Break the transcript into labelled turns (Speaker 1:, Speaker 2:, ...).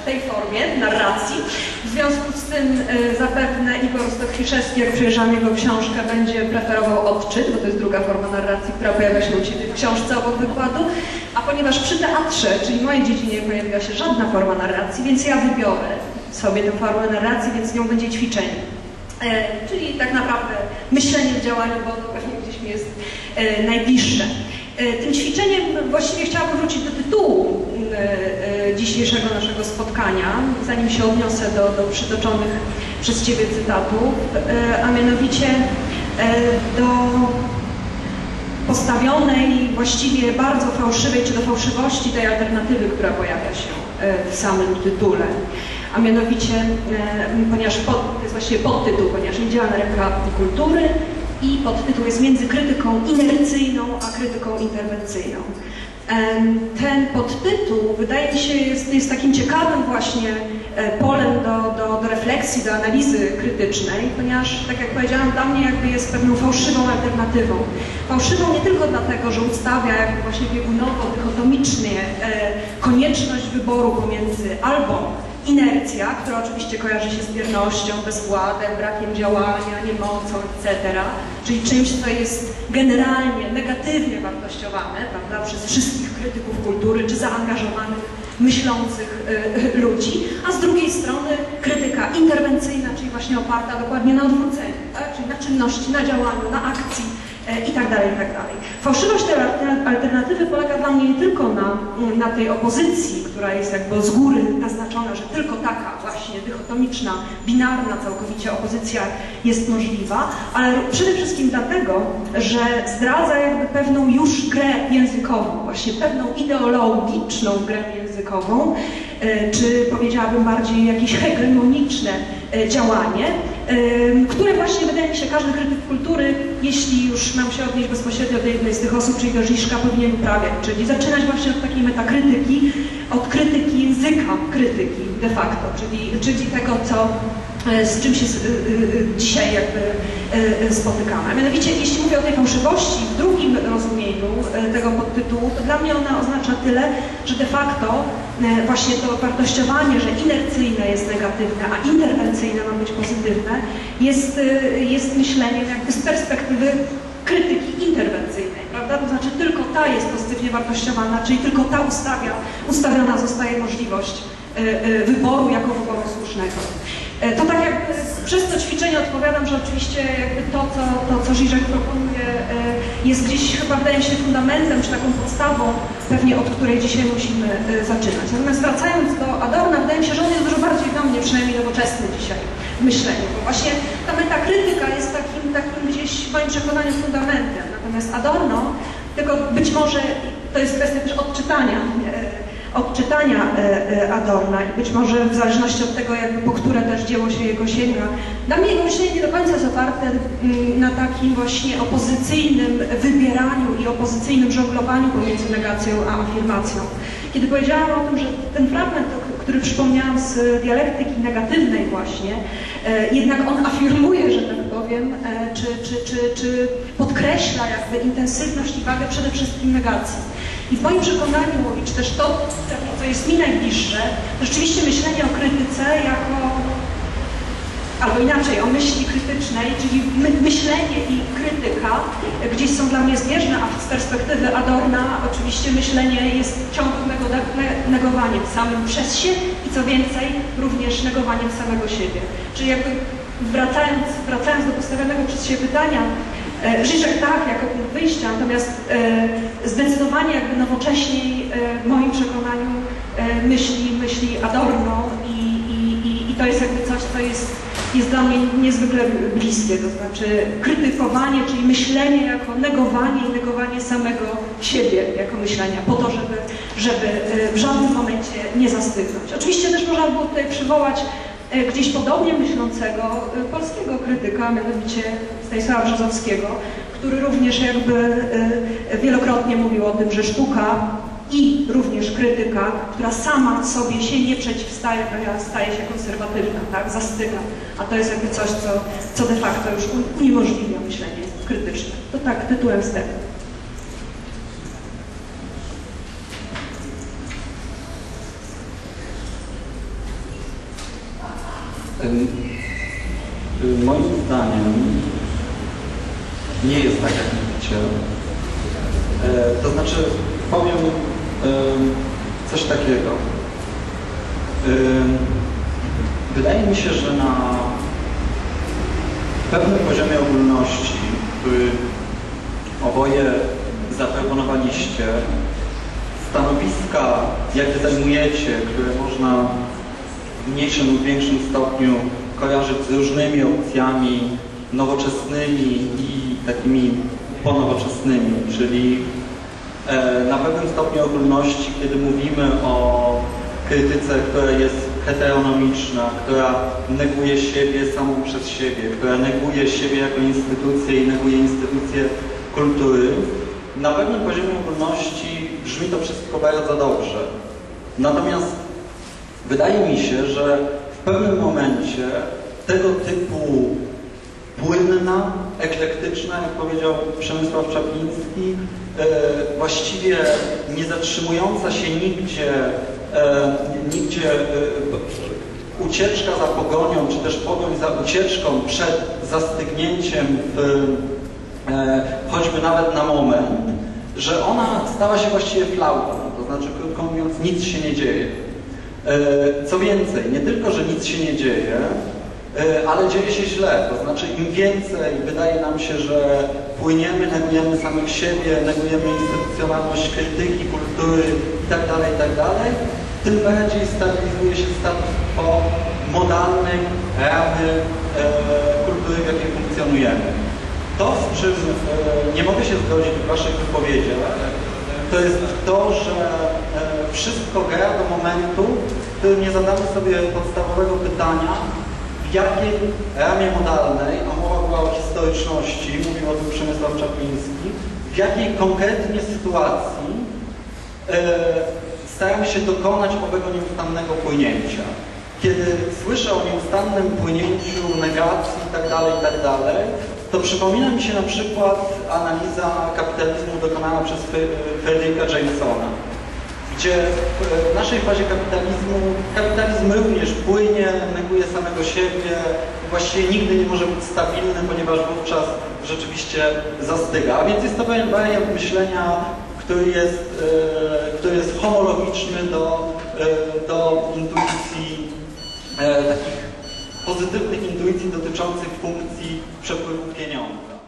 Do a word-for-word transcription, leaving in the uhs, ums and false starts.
Speaker 1: tej formie narracji. W związku z tym zapewne Igor Stokwiszewski, jak przejeżdżam jego książkę, będzie preferował odczyt, bo to jest druga forma narracji, która pojawia się u Ciebie w książce obok wykładu. A ponieważ przy teatrze, czyli w mojej dziedzinie, nie pojawiła się żadna forma narracji, więc ja wybiorę sobie tę formę narracji, więc nią będzie ćwiczenie. E, czyli tak naprawdę myślenie w działaniu, bo to pewnie gdzieś mi jest e, najbliższe. E, tym ćwiczeniem właściwie chciałabym wrócić do tytułu e, e, dzisiejszego naszego spotkania, zanim się odniosę do, do przytoczonych przez Ciebie cytatów, e, a mianowicie e, do postawionej, właściwie bardzo fałszywej, czy do fałszywości tej alternatywy, która pojawia się w samym tytule. A mianowicie, ponieważ pod, to jest właściwie podtytuł, ponieważ nie działa na ręka kultury i podtytuł jest między krytyką inercyjną a krytyką interwencyjną. Ten podtytuł, wydaje mi się, jest, jest takim ciekawym właśnie polem do, do, do refleksji, do analizy krytycznej, ponieważ, tak jak powiedziałam, dla mnie jakby jest pewną fałszywą alternatywą. Fałszywą nie tylko dlatego, że ustawia jakby właśnie biegunowo, dychotomicznie konieczność wyboru pomiędzy albo inercja, która oczywiście kojarzy się z biernością, bezwładem, brakiem działania, niemocą, et cetera, czyli czymś, co jest generalnie negatywnie wartościowane, prawda, przez wszystkich krytyków kultury czy zaangażowanych, myślących y, ludzi, a z drugiej strony krytyka interwencyjna, czyli właśnie oparta dokładnie na odwróceniu, tak? Czyli na czynności, na działaniu, na akcji i tak dalej, i tak dalej. Fałszywość tej alternatywy polega dla mnie nie tylko na, na tej opozycji, która jest jakby z góry naznaczona, że tylko taka właśnie dychotomiczna, binarna całkowicie opozycja jest możliwa, ale przede wszystkim dlatego, że zdradza jakby pewną już grę językową, właśnie pewną ideologiczną grę językową, czy powiedziałabym bardziej jakieś hegemoniczne działanie, które właśnie wydaje mi się każdy krytyk kultury, jeśli już mam się odnieść bezpośrednio do jednej z tych osób, czyli do Žižka, powinien uprawiać, czyli zaczynać właśnie od takiej metakrytyki, od krytyki języka krytyki de facto, czyli, czyli tego, co, z czym się dzisiaj jakby spotykamy. A mianowicie, jeśli mówię o tej fałszywości w drugim rozumieniu tego podtytułu, to dla mnie ona oznacza tyle, że de facto właśnie to wartościowanie, że inercyjne jest negatywne, a interwencyjne ma być pozytywne, jest, jest myśleniem jakby z perspektywy krytyki interwencyjnej, prawda? To znaczy tylko ta jest pozytywnie wartościowana, czyli tylko ta ustawia, ustawiona zostaje możliwość wyboru jako wyboru słusznego. To tak jakby przez to ćwiczenie odpowiadam, że oczywiście jakby to, co, to, co Žižek proponuje, jest gdzieś chyba, wydaje mi się, fundamentem, czy taką podstawą, pewnie od której dzisiaj musimy zaczynać. Natomiast wracając do Adorna, wydaje mi się, że on jest dużo bardziej do mnie, przynajmniej nowoczesny dzisiaj w myśleniu, bo właśnie ta metakrytyka jest takim, takim gdzieś w moim przekonaniu fundamentem. Natomiast Adorno, tylko być może to jest kwestia też odczytania, odczytania Adorna i być może w zależności od tego, jakby po które też dzieło się jego sięga. Dla mnie jego myślenie nie do końca jest oparte na takim właśnie opozycyjnym wybieraniu i opozycyjnym żonglowaniu pomiędzy negacją a afirmacją. Kiedy powiedziałam o tym, że ten fragment, który przypomniałam z dialektyki negatywnej właśnie, jednak on afirmuje, że tak powiem, czy, czy, czy, czy podkreśla jakby intensywność i wagę przede wszystkim negacji. I w moim przekonaniu, czy też to, co jest mi najbliższe, to rzeczywiście myślenie o krytyce jako, albo inaczej, o myśli krytycznej, czyli my, myślenie i krytyka gdzieś są dla mnie zbieżne, a z perspektywy Adorna oczywiście myślenie jest ciągłym negowaniem samym przez się i co więcej, również negowaniem samego siebie. Czyli jakby wracając, wracając do postawionego przez siebie pytania, Žižek tak, jako punkt wyjścia, natomiast e, zdecydowanie jakby nowocześniej e, w moim przekonaniu e, myśli, myśli Adorno i, i, i, i to jest jakby coś, co jest, jest dla mnie niezwykle bliskie, to znaczy krytykowanie, czyli myślenie jako negowanie i negowanie samego siebie jako myślenia, po to, żeby, żeby w żadnym momencie nie zastygnąć. Oczywiście też można było tutaj przywołać gdzieś podobnie myślącego polskiego krytyka, mianowicie Stanisława Brzozowskiego, który również jakby wielokrotnie mówił o tym, że sztuka i również krytyka, która sama sobie się nie przeciwstaje, ponieważ staje się konserwatywna, tak, zastyga, a to jest jakby coś, co, co de facto już uniemożliwia myślenie krytyczne. To tak tytułem wstępu.
Speaker 2: Moim zdaniem nie jest tak, jak mówicie. To znaczy, powiem coś takiego. Wydaje mi się, że na pewnym poziomie ogólności, który oboje zaproponowaliście, stanowiska, jakie zajmujecie, które można w mniejszym lub większym stopniu kojarzyć z różnymi opcjami nowoczesnymi i takimi ponowoczesnymi, czyli e, na pewnym stopniu ogólności, kiedy mówimy o krytyce, która jest heteronomiczna, która neguje siebie samą przez siebie, która neguje siebie jako instytucję i neguje instytucję kultury, na pewnym poziomie ogólności brzmi to wszystko bardzo dobrze. Natomiast wydaje mi się, że w pewnym momencie tego typu płynna, eklektyczna, jak powiedział Przemysław Czapliński, e, właściwie nie zatrzymująca się nigdzie, e, nigdzie e, ucieczka za pogonią, czy też pogoń za ucieczką przed zastygnięciem w, e, choćby nawet na moment, że ona stała się właściwie flautą, to znaczy, krótko mówiąc, nic się nie dzieje. Co więcej, nie tylko, że nic się nie dzieje, ale dzieje się źle. To znaczy, im więcej wydaje nam się, że płyniemy, negujemy samych siebie, negujemy instytucjonalność krytyki, kultury itd., itd., tym bardziej stabilizuje się status quo modalnej ramy e, kultury, w jakiej funkcjonujemy. To, z czym e, nie mogę się zgodzić w Waszych wypowiedziach, to jest to, że e, wszystko gra do momentu, w którym nie zadamy sobie podstawowego pytania, w jakiej ramie modalnej, a mowa była o historyczności, mówił o tym Przemysław Czapliński, w jakiej konkretnie sytuacji e, staramy się dokonać owego nieustannego płynięcia. Kiedy słyszę o nieustannym płynięciu, negacji itd., itd., to przypomina mi się na przykład analiza kapitalizmu dokonana przez Fredricka Jamesona, gdzie w naszej fazie kapitalizmu kapitalizm również płynie, neguje samego siebie, właściwie nigdy nie może być stabilny, ponieważ wówczas rzeczywiście zastyga. A więc jest to pewien wariant myślenia, który jest, który jest homologiczny do, do intuicji takich pozytywnych intuicji dotyczących funkcji przepływu pieniądza.